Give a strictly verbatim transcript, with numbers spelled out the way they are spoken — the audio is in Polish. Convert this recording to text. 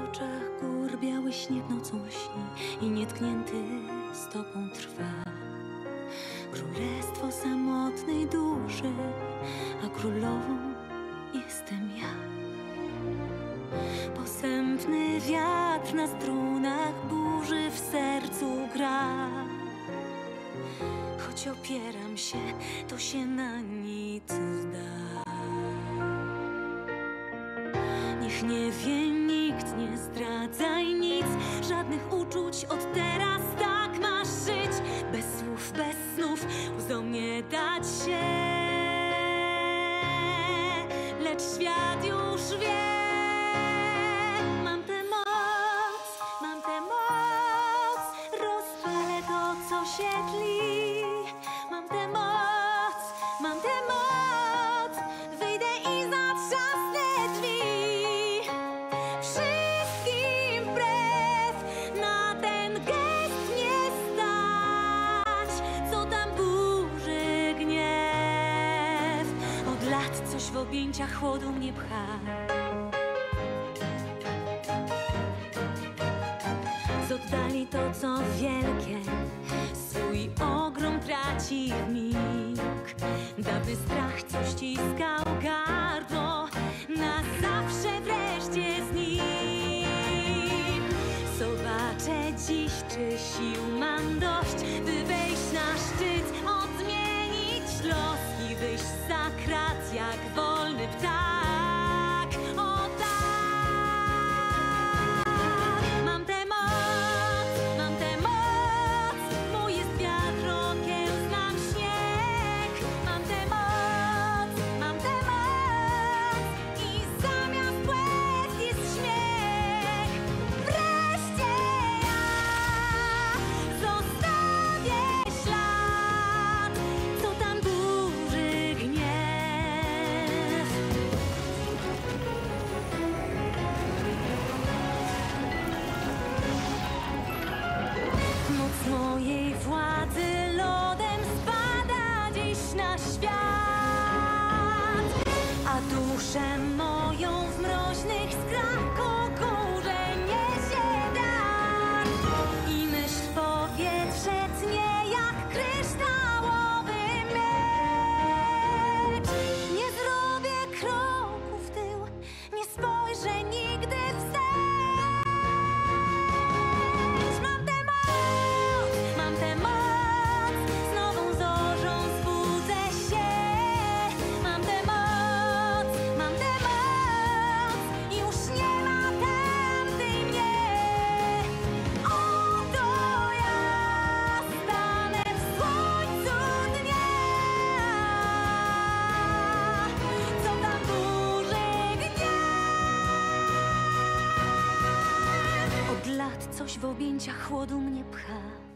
oczach gór biały śnieg nocą śni i nietknięty stopą trwa. Królestwo samotnej duszy, a królową jestem ja. Posępny wiatr na strunach burzy w sercu gra. Choć opieram się, to się na nic zda. Niech nie wie nikt, nie zdradzaj nic, żadnych uczuć od teraz, tak masz żyć. Bez słów, bez snów, łzom nie dać się. Lecz świat już wie. Mam tę moc, mam tę moc, rozpalę to, co się tli. Mam tę moc, mam tę moc, wyjdę i zatrzasnę drzwi. Wszystkim wbrew, na ten gest nie stać, co tam burzy gniew. Od lat coś w objęciach chłodu mnie pcha. Z oddali to, co wielkie, swój ogrom traci w mig. Dawny strach, co ściskał gardło, na zawsze wreszcie znikł. Zobaczę dziś, czy sił mam dość, by wejść na szczyt, odmienić los i wyjść za krat jak wolny ptak. O tak! Mam tę moc, mam tę moc, mój jest wiatr, okiełznam śnieg. Mam tę moc, mam tę moc i zamiast łez jest śmiech. Wreszcie ja zostawię ślad, co tam burzy gniew. Moc mojej władzy lodem spada dziś na świat, a duszę moją w mroźnych skrach górze niesie dar. I myśl w powietrze tnie jak kryształowy miecz. Nie zrobię kroku w tył, nie spojrzę nigdy wstecz. Mam tę moc, mam tę moc, z nową zorzą zbudzę się. Mam tę moc, mam tę moc, już nie ma tamtej mnie. Oto ja stanę w słońcu dnia, co tam burzy gniew. Od lat coś w objęciach chłodu mnie pcha.